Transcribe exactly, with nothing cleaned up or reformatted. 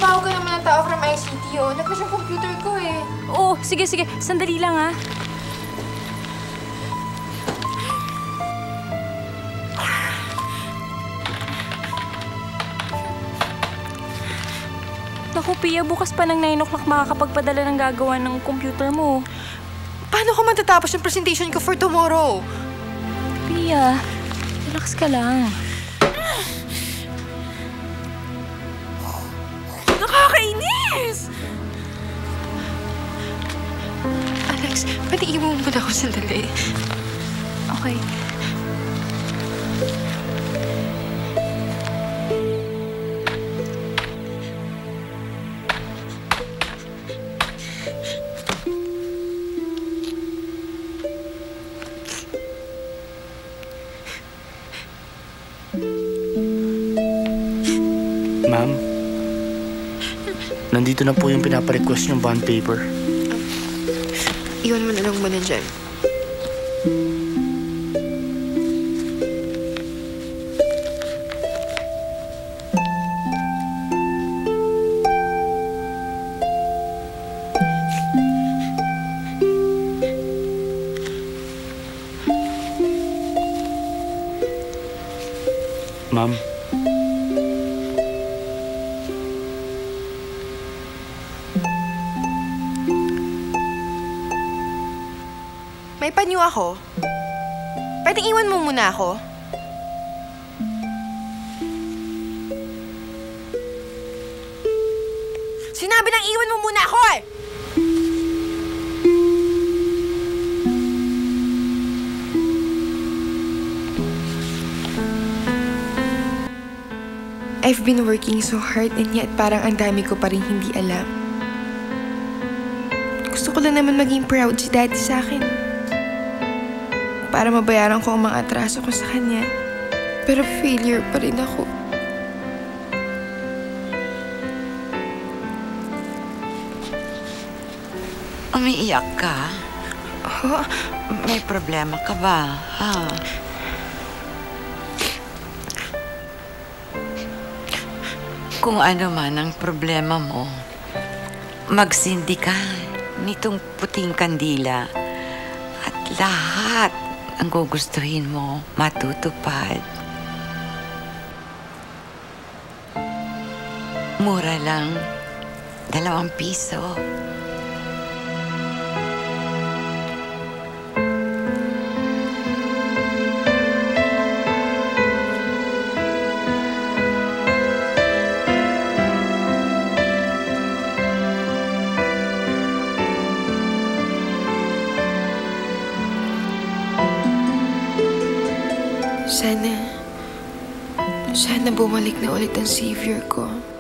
tumawag ka naman ng tao from I C T, oh. Nag-crash yung computer ko, eh. Oo, sige, sige. Sandali lang, ha. Naku, Pia, bukas pa ng nine o'clock makakapagpadala ng gagawa ng computer mo. Paano ko matatapos yung presentation ko for tomorrow? Pia, relax ka lang. Nakakainis! Alex, pwede iwan mo muna ako sandali. Okay. Ma'am, nandito na po yung pinaparequest yung bond paper. Iwan mo na lang muna dyan. Ma'am. May panyo ako. Pwedeng iwan mo muna ako? Sinabi nang iwan mo muna ako eh! I've been working so hard and yet parang ang dami ko pa rin hindi alam. Gusto ko lang naman maging proud si Daddy sa akin. Para mabayaran ko ang mga atraso ko sa kanya. Pero failure pa rin ako. Umiiyak ka? Oh, may problema ka ba? Ha? Kung ano man ang problema mo, magsindi ka nitong puting kandila at lahat ang gugustuhin mo matutupad. Mura lang, dalawang piso. Sana, sana bumalik na ulit ang savior ko.